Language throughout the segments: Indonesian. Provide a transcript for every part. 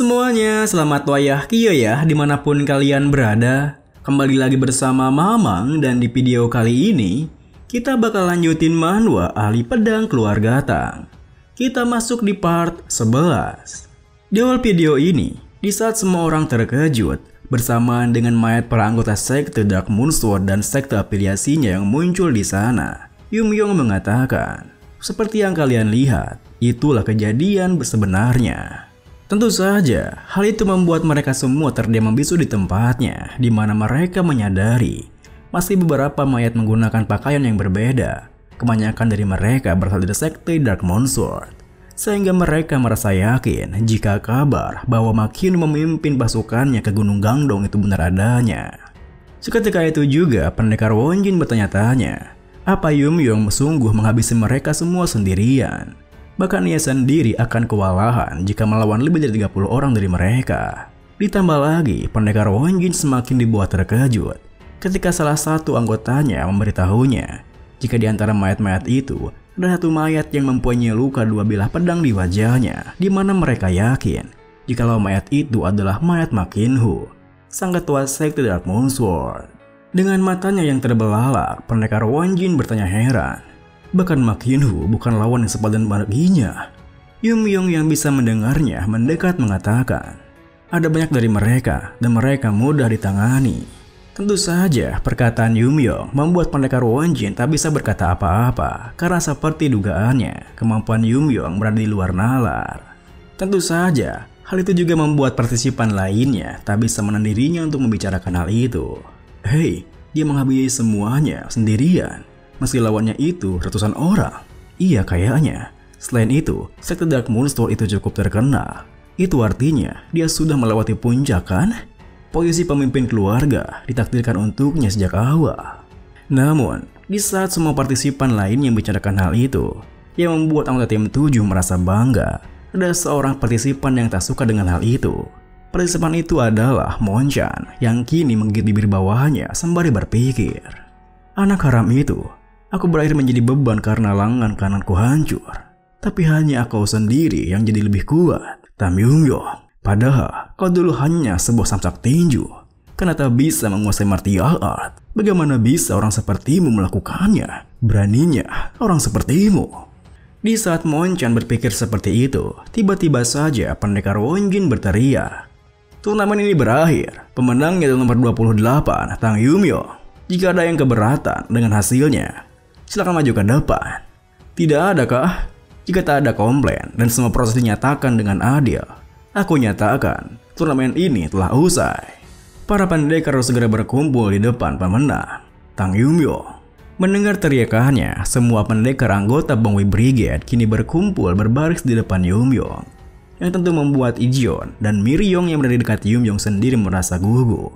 semuanya, selamat wayah kieu ya dimanapun kalian berada. Kembali lagi bersama Mamang dan di video kali ini kita bakal lanjutin manhwa Ahli Pedang Keluarga Tang. Kita masuk di part 11. Di awal video ini, di saat semua orang terkejut bersamaan dengan mayat para anggota sekte Dark Moonsword dan sekte afiliasinya yang muncul di sana, Yumyong mengatakan, seperti yang kalian lihat, itulah kejadian sebenarnya. Tentu saja, hal itu membuat mereka semua terdiam membisu di tempatnya, di mana mereka menyadari masih beberapa mayat menggunakan pakaian yang berbeda. Kebanyakan dari mereka berasal dari sekte Dark Moonsword, sehingga mereka merasa yakin jika kabar bahwa Makino memimpin pasukannya ke Gunung Gangdong itu benar adanya. Seketika itu juga, pendekar Wonjin bertanya-tanya, apa Yumyong sungguh menghabisi mereka semua sendirian? Bahkan ia sendiri akan kewalahan jika melawan lebih dari 30 orang dari mereka. Ditambah lagi, pendekar Wonjin semakin dibuat terkejut ketika salah satu anggotanya memberitahunya jika di antara mayat-mayat itu ada satu mayat yang mempunyai luka 2 bilah pedang di wajahnya, di mana mereka yakin jikalau mayat itu adalah mayat Makinhu, sang ketua sekte Dark Moonsword. Dengan matanya yang terbelalak, pendekar Wonjin bertanya heran. Bahkan Makinhu bukan lawan yang sepadan baginya. Yumyong yang bisa mendengarnya mendekat mengatakan, ada banyak dari mereka dan mereka mudah ditangani. Tentu saja perkataan Yumyong membuat pendekar Wonjin tak bisa berkata apa-apa karena seperti dugaannya, kemampuan Yumyong berada di luar nalar. Tentu saja hal itu juga membuat partisipan lainnya tak bisa menahan dirinya untuk membicarakan hal itu. Hei, dia menghabisi semuanya sendirian. Meski lawannya itu ratusan orang. Iya kayaknya. Selain itu, sekte Dark Moonsword itu cukup terkenal. Itu artinya dia sudah melewati puncak kan? Posisi pemimpin keluarga ditakdirkan untuknya sejak awal. Namun, di saat semua partisipan lain yang bicarakan hal itu, yang membuat anggota tim 7 merasa bangga, ada seorang partisipan yang tak suka dengan hal itu. Partisipan itu adalah Monchan yang kini menggigit bibir bawahnya sembari berpikir, anak haram itu. Aku berakhir menjadi beban karena lengan kananku hancur. Tapi hanya kau sendiri yang jadi lebih kuat, Tam Yumyong. Padahal kau dulu hanya sebuah samsak tinju. Karena tak bisa menguasai martial art. Bagaimana bisa orang sepertimu melakukannya? Beraninya orang sepertimu. Di saat Monchan berpikir seperti itu, tiba-tiba saja pendekar Wonjin berteriak. Turnamen ini berakhir. Pemenangnya adalah nomor 28, Tang Yumyong. Jika ada yang keberatan dengan hasilnya, silakan maju ke depan. Tidak ada kah? Jika tak ada komplain dan semua proses dinyatakan dengan adil, aku nyatakan turnamen ini telah usai. Para pendekar harus segera berkumpul di depan pemenang, Tang Yumyong. Mendengar teriakannya, semua pendekar anggota Bongwei Brigade kini berkumpul berbaris di depan Yumyong, yang tentu membuat Ijeon dan Miryong yang berada di dekat Yumyong sendiri merasa gugup.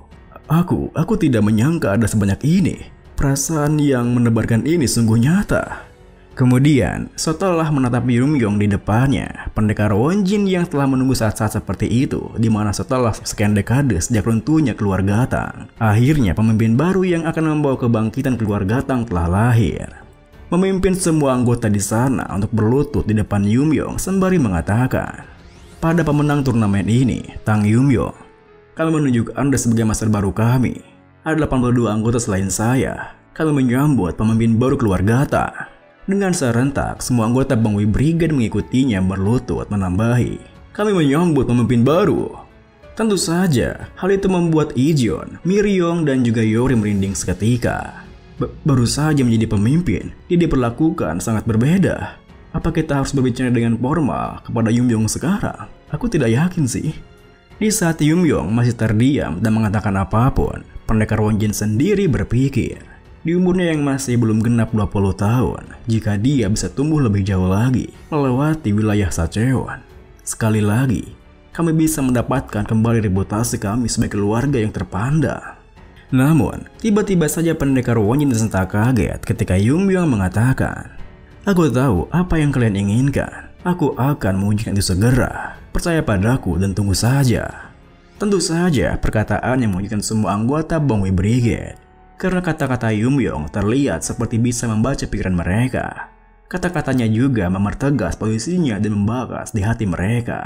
Aku tidak menyangka ada sebanyak ini. Perasaan yang menebarkan ini sungguh nyata. Kemudian, setelah menatap Yumyong di depannya, pendekar Wonjin yang telah menunggu saat-saat seperti itu, di mana setelah sekian dekade sejak runtuhnya keluarga Tang, akhirnya pemimpin baru yang akan membawa kebangkitan keluarga Tang telah lahir. Memimpin semua anggota di sana untuk berlutut di depan Yumyong sembari mengatakan, pada pemenang turnamen ini, Tang Yumyong, kami menunjuk Anda sebagai master baru kami. Ada 82 anggota selain saya. Kami menyambut pemimpin baru keluarga Tang. Dengan serentak, semua anggota Bongwei Brigade mengikutinya berlutut menambahi, kami menyambut pemimpin baru. Tentu saja, hal itu membuat Ijeon, Miryong, dan juga Yori merinding seketika. Baru saja menjadi pemimpin, dia diperlakukan sangat berbeda. Apa kita harus berbicara dengan formal kepada Yumyong sekarang? Aku tidak yakin sih. Di saat Yumyong masih terdiam dan mengatakan apapun, pendekar Wonjin sendiri berpikir, di umurnya yang masih belum genap 20 tahun, jika dia bisa tumbuh lebih jauh lagi, melewati wilayah Sacheon. Sekali lagi, kami bisa mendapatkan kembali reputasi kami sebagai keluarga yang terpandang. Namun, tiba-tiba saja pendekar Wonjin tersentak kaget ketika Yumyong mengatakan, aku tahu apa yang kalian inginkan. Aku akan mewujudkan itu segera. Percaya padaku dan tunggu saja. Tentu saja perkataan yang mewujudkan semua anggota Bongwei Brigade. Karena kata-kata Yumyong terlihat seperti bisa membaca pikiran mereka. Kata-katanya juga mempertegas posisinya dan membakas di hati mereka.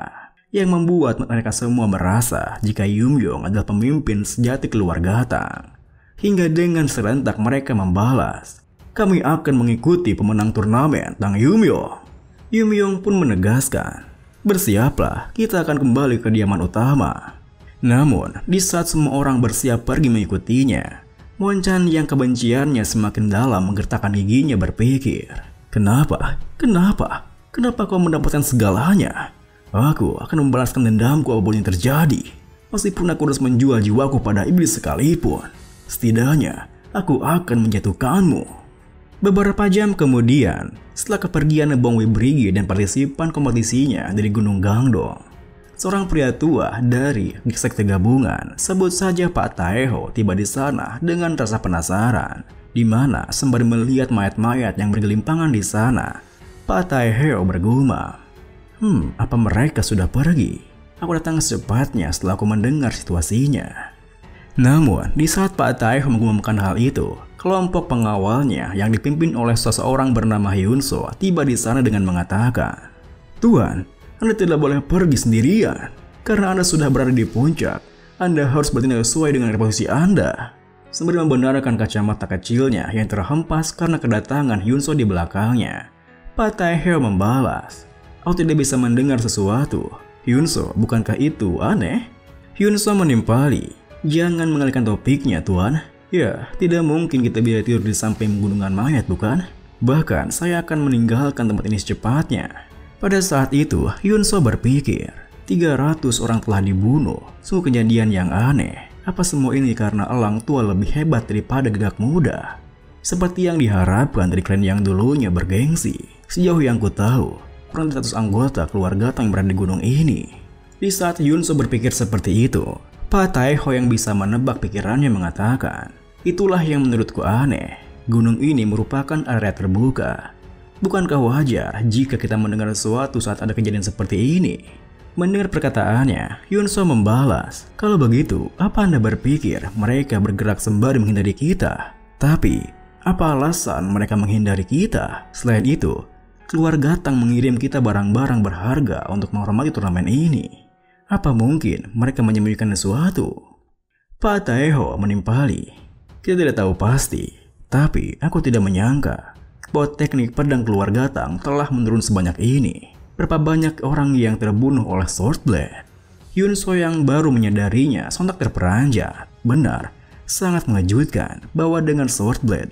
yang membuat mereka semua merasa jika Yumyong adalah pemimpin sejati keluarga Tang. Hingga dengan serentak mereka membalas, "Kami akan mengikuti pemenang turnamen Tang Yumyong." Yumyong pun menegaskan, "Bersiaplah, kita akan kembali ke kediaman utama." Namun, di saat semua orang bersiap pergi mengikutinya, Monchan yang kebenciannya semakin dalam menggertakkan giginya berpikir, Kenapa? Kenapa kau mendapatkan segalanya? Aku akan membalaskan dendamku apapun yang terjadi. Meskipun aku harus menjual jiwaku pada iblis sekalipun. Setidaknya, aku akan menjatuhkanmu." Beberapa jam kemudian, setelah kepergian Bong Wei Brigade dan partisipan kompetisinya dari Gunung Gangdong, seorang pria tua dari sekte gabungan, sebut saja Pak Taeho, tiba di sana dengan rasa penasaran, di mana sembari melihat mayat-mayat yang bergelimpangan di sana, Pak Taeho bergumam, apa mereka sudah pergi? Aku datang secepatnya setelah aku mendengar situasinya." Namun, di saat Pak Taeho mengumumkan hal itu, kelompok pengawalnya yang dipimpin oleh seseorang bernama Hyunso tiba di sana dengan mengatakan, "Tuan, Anda tidak boleh pergi sendirian. Karena Anda sudah berada di puncak, Anda harus bertindak sesuai dengan posisi Anda." Sembari membenarkan kacamata kecilnya yang terhempas karena kedatangan Hyunso di belakangnya, Pak Taeho membalas, "Aku tidak bisa mendengar sesuatu. Hyunso, bukankah itu aneh?" Hyunso menimpali, "Jangan mengalihkan topiknya, Tuan. Ya, tidak mungkin kita bisa tidur di samping gunungan mayat, bukan? Bahkan, saya akan meninggalkan tempat ini secepatnya." Pada saat itu, Hyunso berpikir, 300 orang telah dibunuh. Sungguh kejadian yang aneh. Apa semua ini karena elang tua lebih hebat daripada gegak muda? Seperti yang diharapkan dari klan yang dulunya bergengsi. Sejauh yang ku tahu, kurang dari 100 anggota keluarga Tang yang berada di gunung ini. Di saat Hyunso berpikir seperti itu, Pak Taeho yang bisa menebak pikirannya mengatakan, "Itulah yang menurutku aneh. Gunung ini merupakan area terbuka. Bukankah wajar jika kita mendengar sesuatu saat ada kejadian seperti ini?" Mendengar perkataannya, Hyunso membalas, "Kalau begitu, apa Anda berpikir mereka bergerak sembari menghindari kita? Tapi, apa alasan mereka menghindari kita? Selain itu, keluarga Tang mengirim kita barang-barang berharga untuk menghormati turnamen ini. Apa mungkin mereka menyembunyikan sesuatu?" Pak Taeho menimpali, "Kita tidak tahu pasti, tapi aku tidak menyangka bahwa teknik pedang keluarga Tang telah menurun sebanyak ini. Berapa banyak orang yang terbunuh oleh Swordblade?" Hyunso yang baru menyadarinya sontak terperanjat. Benar, sangat mengejutkan bahwa dengan Swordblade,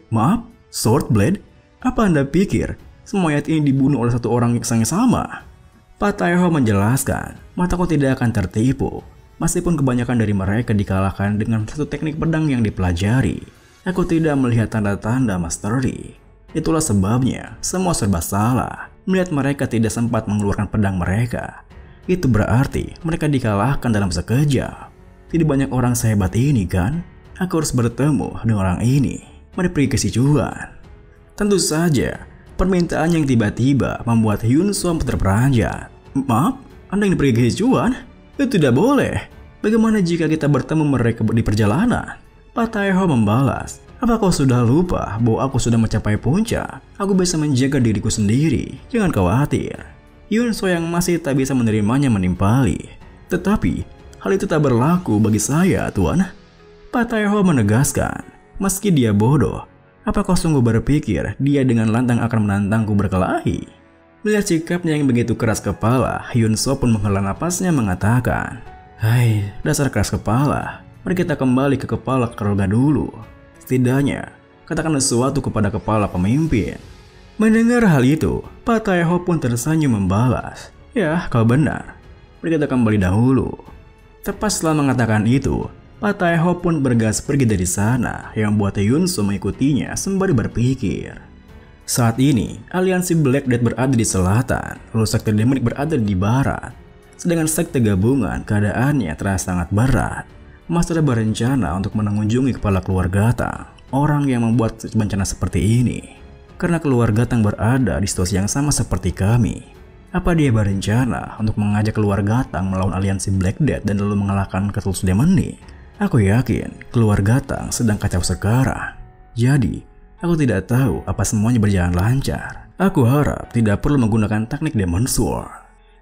Swordblade? Apa Anda pikir semua mayat ini dibunuh oleh satu orang yang sama? Pak Taeho menjelaskan, "Mataku tidak akan tertipu. Meskipun kebanyakan dari mereka dikalahkan dengan satu teknik pedang yang dipelajari, aku tidak melihat tanda-tanda mastery. Itulah sebabnya semua serba salah. Melihat mereka tidak sempat mengeluarkan pedang mereka, itu berarti mereka dikalahkan dalam sekejap. Tidak banyak orang sehebat ini kan? Aku harus bertemu dengan orang ini. Mari pergi ke Sichuan." Tentu saja, permintaan yang tiba-tiba membuat Hyunso terperanjat. "Maaf, Anda ingin pergi ke Sichuan? Itu tidak boleh. Bagaimana jika kita bertemu mereka di perjalanan?" Pak Taeho membalas, "Apa kau sudah lupa bahwa aku sudah mencapai puncak? Aku bisa menjaga diriku sendiri, jangan khawatir." Hyunso yang masih tak bisa menerimanya menimpali, "Tetapi, hal itu tak berlaku bagi saya, Tuan." Pak Taeho menegaskan, "Meski dia bodoh, apa kau sungguh berpikir dia dengan lantang akan menantangku berkelahi?" Melihat sikapnya yang begitu keras kepala, Hyunso pun menghela napasnya mengatakan, "Hai, dasar keras kepala. Mari kita kembali ke kepala keluarga dulu. Setidaknya, katakan sesuatu kepada kepala pemimpin." Mendengar hal itu, Pak Taeho pun tersenyum membalas, "Ya, kau benar. Mari kita kembali dahulu." Tepat setelah mengatakan itu, Pak Taeho pun bergas pergi dari sana, yang membuat Hyunso mengikutinya sembari berpikir. Saat ini, aliansi Black Death berada di selatan, lalu sekte Demonic berada di barat. Sedangkan sekte gabungan keadaannya terasa sangat berat. Master berencana untuk mengunjungi kepala keluarga Tang, orang yang membuat bencana seperti ini. Karena keluarga Tang berada di situasi yang sama seperti kami. Apa dia berencana untuk mengajak keluarga Tang melawan aliansi Black Death dan lalu mengalahkan Ketulus Demonic? Aku yakin keluarga Tang sedang kacau sekarang. Jadi, aku tidak tahu apa semuanya berjalan lancar. Aku harap tidak perlu menggunakan teknik Demon Sword.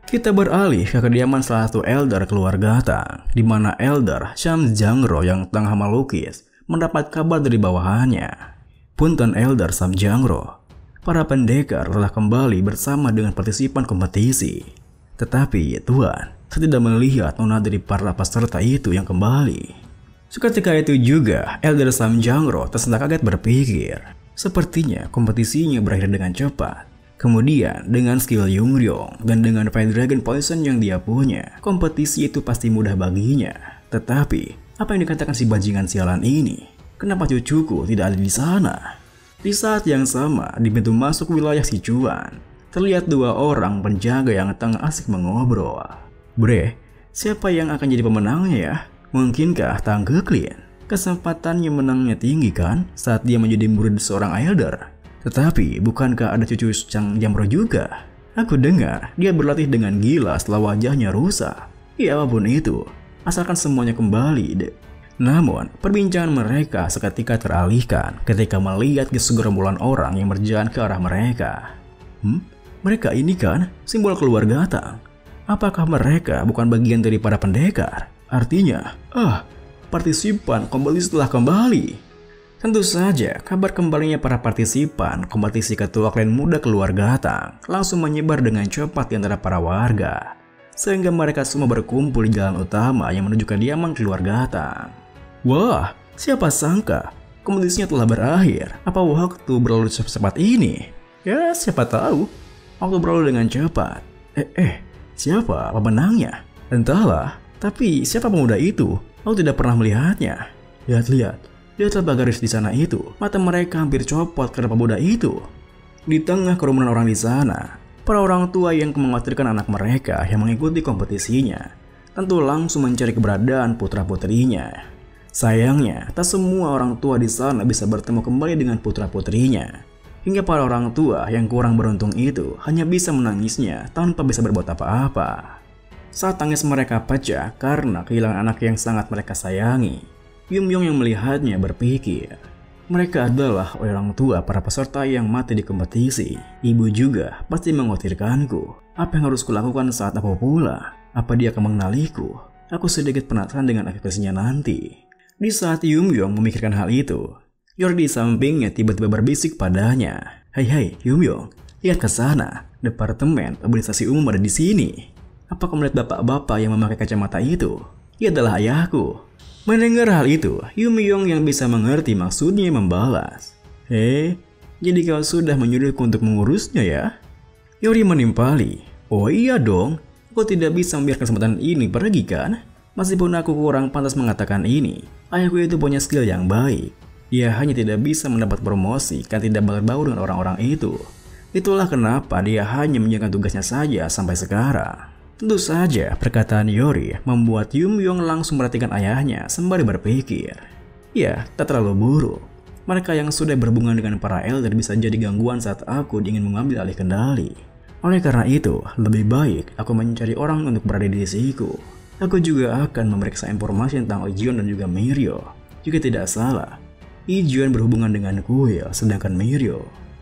Kita beralih ke kediaman salah satu elder keluarga Tang, di mana elder Sham Jangro yang tengah melukis mendapat kabar dari bawahannya. Punten elder Sham Jangro, para pendekar telah kembali bersama dengan partisipan kompetisi. Tetapi Tuan, saya tidak melihat nona dari para peserta itu yang kembali. Seketika itu juga, elder Sham Jangro tersentak kaget berpikir, sepertinya kompetisinya berakhir dengan cepat. Kemudian dengan skill Yungrong dan dengan Fire Dragon Poison yang dia punya, kompetisi itu pasti mudah baginya. Tetapi, apa yang dikatakan si bajingan sialan ini? Kenapa cucuku tidak ada di sana? Di saat yang sama, di pintu masuk wilayah Sichuan, terlihat dua orang penjaga yang tengah asik mengobrol. Bre, siapa yang akan jadi pemenangnya ya? Mungkinkah Tang Keklin? Kesempatannya menangnya tinggi kan saat dia menjadi murid seorang elder? Tetapi, bukankah ada cucu Sham Jangro juga? Aku dengar dia berlatih dengan gila setelah wajahnya rusak. Ya apapun itu, asalkan semuanya kembali deh. Namun, perbincangan mereka seketika teralihkan ketika melihat segerombolan orang yang berjalan ke arah mereka. Mereka ini kan simbol keluarga Tang. Apakah mereka bukan bagian dari para pendekar? Artinya, partisipan kembali setelah kembali. Tentu saja, kabar kembalinya para partisipan kompetisi ketua klan muda keluarga Tang langsung menyebar dengan cepat di antara para warga, sehingga mereka semua berkumpul di jalan utama yang menuju kediaman keluarga Tang. Wah, siapa sangka kompetisinya telah berakhir. Apa waktu berlalu secepat ini? Ya, siapa tahu. Waktu berlalu dengan cepat. Siapa pemenangnya? Entahlah, tapi siapa pemuda itu? Aku tidak pernah melihatnya. Lihatlah bagaris di sana itu. Mata mereka hampir copot karena pemuda itu. Di tengah kerumunan orang di sana, para orang tua yang mengkhawatirkan anak mereka yang mengikuti kompetisinya tentu langsung mencari keberadaan putra-putrinya. Sayangnya, tak semua orang tua di sana bisa bertemu kembali dengan putra-putrinya. Hingga para orang tua yang kurang beruntung itu hanya bisa menangisnya tanpa bisa berbuat apa-apa. Saat tangis mereka pecah karena kehilangan anak yang sangat mereka sayangi, Yumyong yang melihatnya berpikir, mereka adalah orang tua para peserta yang mati di kompetisi. Ibu juga pasti mengkhawatirkanku. Apa yang harus kulakukan saat aku pula? Apa dia akan mengenaliku? Aku sedikit penasaran dengan ekspresinya nanti. Di saat Yumyong memikirkan hal itu, Yor di sampingnya tiba-tiba berbisik padanya. Hai Yumyong, lihat ke sana. Departemen Organisasi Umum ada di sini. Apa kamu melihat bapak-bapak yang memakai kacamata itu? Ia adalah ayahku. Mendengar hal itu, Yumyong yang bisa mengerti maksudnya membalas. Jadi kau sudah menyuruhku untuk mengurusnya ya? Yori menimpali. Oh iya dong, aku tidak bisa membiarkan kesempatan ini pergi kan? Meskipun aku kurang pantas mengatakan ini, ayahku itu punya skill yang baik. Ia hanya tidak bisa mendapat promosi karena tidak berbaur dengan orang-orang itu. Itulah kenapa dia hanya menjalankan tugasnya saja sampai sekarang. Tentu saja perkataan Yori membuat Yumyong langsung memperhatikan ayahnya sembari berpikir. Ya, tak terlalu buruk. Mereka yang sudah berhubungan dengan para elder bisa jadi gangguan saat aku ingin mengambil alih kendali. Oleh karena itu, lebih baik aku mencari orang untuk berada di sisiku. Aku juga akan memeriksa informasi tentang Ijuan dan juga Mirio. Jika tidak salah, Ijuan berhubungan dengan kuil, sedangkan Mirio.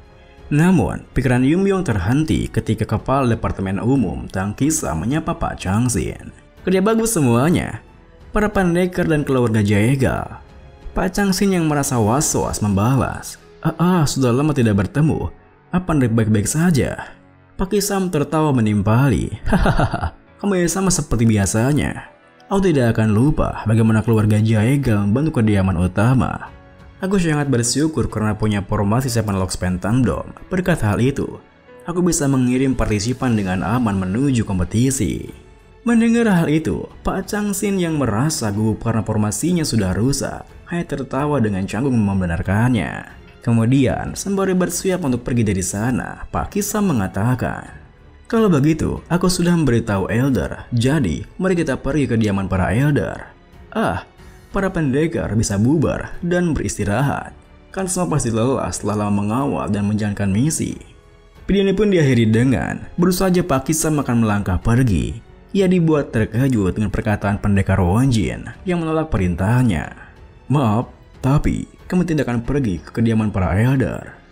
Namun, pikiran Yumyong terhenti ketika kepala Departemen Umum Tang Qisha menyapa Pak Changxin. Kerja bagus semuanya, para pendekar dan keluarga Jaegal. Pak Changxin yang merasa was-was membalas. Sudah lama tidak bertemu. Apa Anda baik-baik saja? Pak Qisha tertawa menimpali. Hahaha, kamu ya sama seperti biasanya. Aku tidak akan lupa bagaimana keluarga Jaegal membantu kediaman utama. Aku sangat bersyukur karena punya formasi 7 Locks Pentandom. Berkat hal itu, aku bisa mengirim partisipan dengan aman menuju kompetisi. Mendengar hal itu, Pak Changxin yang merasa gugup karena formasinya sudah rusak, hanya tertawa dengan canggung membenarkannya. Kemudian, sembari bersiap untuk pergi dari sana, Pak Qisha mengatakan, kalau begitu, aku sudah memberitahu Elder, jadi mari kita pergi ke kediaman para Elder. Para pendekar bisa bubar dan beristirahat. Kan semua pasti lelah setelah lama mengawal dan menjalankan misi. Video ini pun diakhiri dengan, baru saja Pak Qisha akan melangkah pergi. Ia dibuat terkejut dengan perkataan pendekar Wonjin yang menolak perintahnya. Maaf, tapi kamu tidak akan pergi ke kediaman para elder.